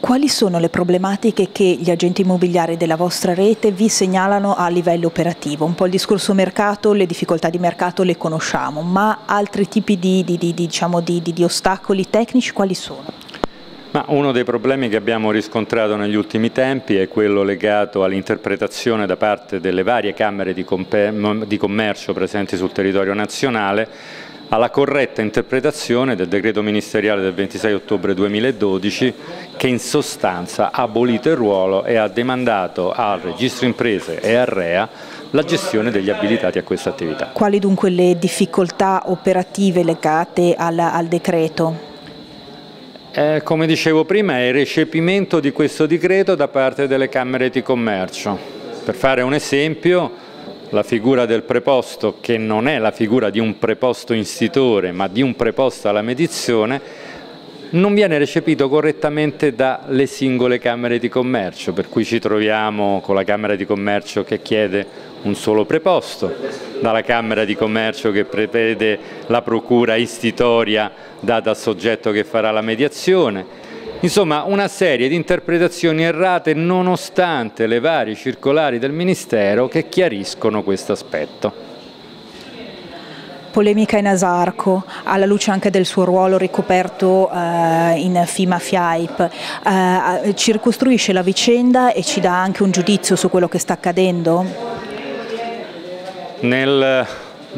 Quali sono le problematiche che gli agenti immobiliari della vostra rete vi segnalano a livello operativo? Un po' il discorso mercato, le difficoltà di mercato le conosciamo, ma altri tipi di ostacoli tecnici quali sono? Uno dei problemi che abbiamo riscontrato negli ultimi tempi è quello legato all'interpretazione da parte delle varie camere di commercio presenti sul territorio nazionale alla corretta interpretazione del decreto ministeriale del 26 ottobre 2012 che in sostanza ha abolito il ruolo e ha demandato al Registro Imprese e al REA la gestione degli abilitati a questa attività. Quali dunque le difficoltà operative legate al decreto? Come dicevo prima, è il recepimento di questo decreto da parte delle Camere di Commercio. Per fare un esempio, la figura del preposto, che non è la figura di un preposto institore, ma di un preposto alla mediazione, non viene recepito correttamente dalle singole Camere di Commercio, per cui ci troviamo con la Camera di Commercio che chiede un solo preposto, dalla Camera di Commercio che prevede la procura istitutoria data al soggetto che farà la mediazione. Insomma, una serie di interpretazioni errate nonostante le varie circolari del Ministero che chiariscono questo aspetto. Polemica in Asarco, alla luce anche del suo ruolo ricoperto in FIMA-FIAIP, ci ricostruisce la vicenda e ci dà anche un giudizio su quello che sta accadendo? Nel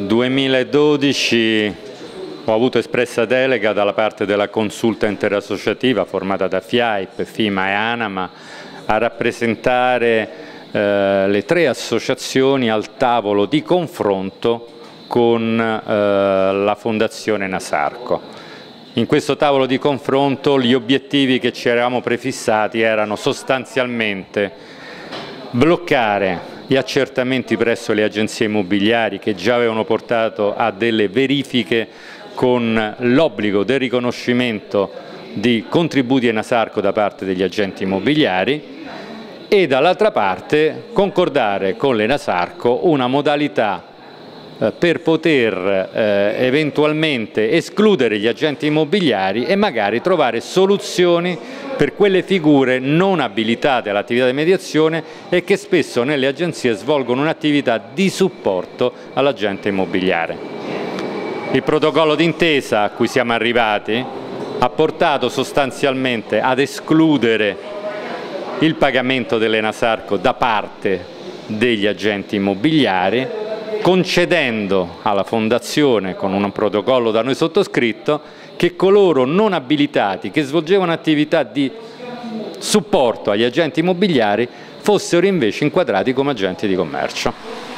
2012 ho avuto espressa delega dalla parte della consulta interassociativa formata da FIAIP, FIMA e ANAMA a rappresentare le tre associazioni al tavolo di confronto con la Fondazione Nasarco. In questo tavolo di confronto gli obiettivi che ci eravamo prefissati erano sostanzialmente bloccare gli accertamenti presso le agenzie immobiliari che già avevano portato a delle verifiche con l'obbligo del riconoscimento di contributi Enasarco da parte degli agenti immobiliari e dall'altra parte concordare con l'Enasarco una modalità per poter eventualmente escludere gli agenti immobiliari e magari trovare soluzioni per quelle figure non abilitate all'attività di mediazione e che spesso nelle agenzie svolgono un'attività di supporto all'agente immobiliare. Il protocollo d'intesa a cui siamo arrivati ha portato sostanzialmente ad escludere il pagamento dell'Enasarco da parte degli agenti immobiliari, concedendo alla Fondazione, con un protocollo da noi sottoscritto, che coloro non abilitati che svolgevano attività di supporto agli agenti immobiliari fossero invece inquadrati come agenti di commercio.